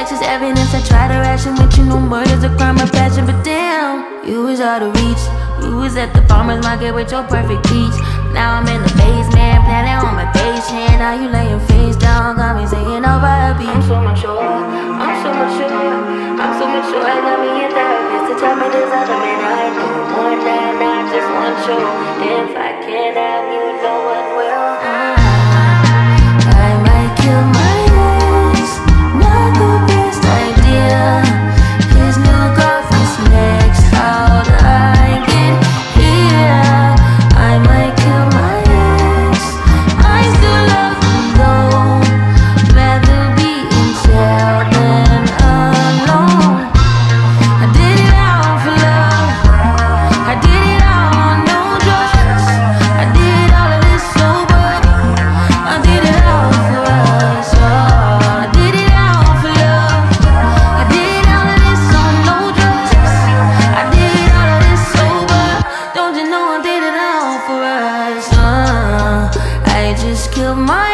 sex is evidence. I try to ration with you, no murder's a crime of passion. But damn, you was out of reach. You was at the farmer's market with your perfect peach. Now I'm in the basement, planning on my patient. Now you laying face down, got me singing over a beat. I'm so mature, I'm so mature, I'm so mature. I got me a therapist to tell me there's other men I know. One night, not just one show. If I can't have you, no one will. I might kill my ex, not the best idea. His new girlfriend's next, how'd I get here? I might kill my ex, I still love him though. Rather be in jail than alone. I did it all for love, I did it all on no drugs. I did all of this sober, I did it all for us. I did it all for love, I did all of this on no drugs. I did all of this sober, don't you know I did it all for us. I just killed my